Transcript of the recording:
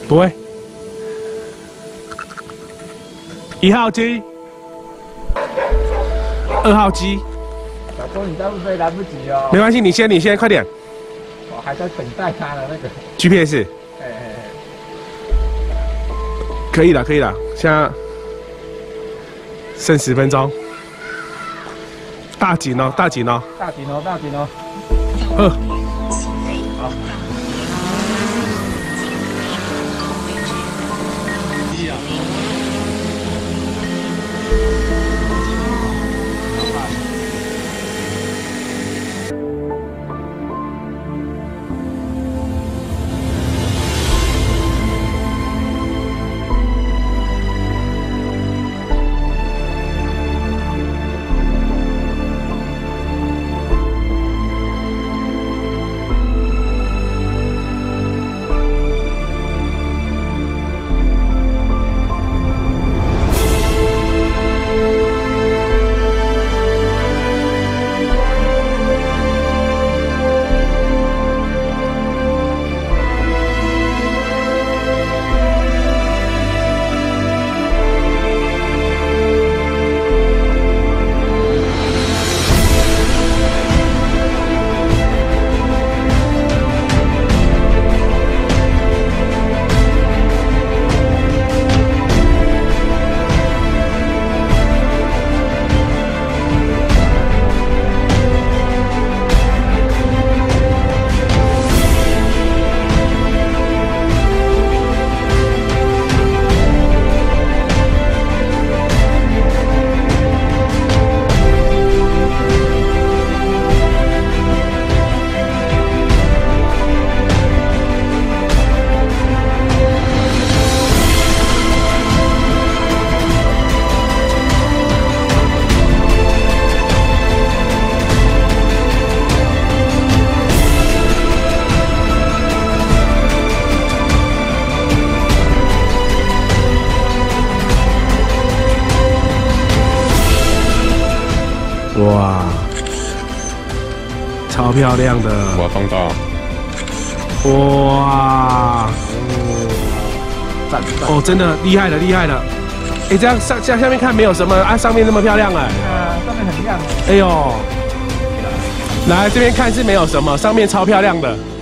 不会。1号机，2号机。 小周，你这样飞来不及哦。 没关系，你先，快点。 我还在等待他的那个 GPS。可以了，现在剩10分钟。大紧哦。 大紧哦。 好。哇，超漂亮的！ 我放大。 哇， 赞！ 哦，真的厉害了。哎，这样下面看没有什么啊，上面那么漂亮哎。 上面很亮。 哎呦，来这边看是没有什么，上面超漂亮的。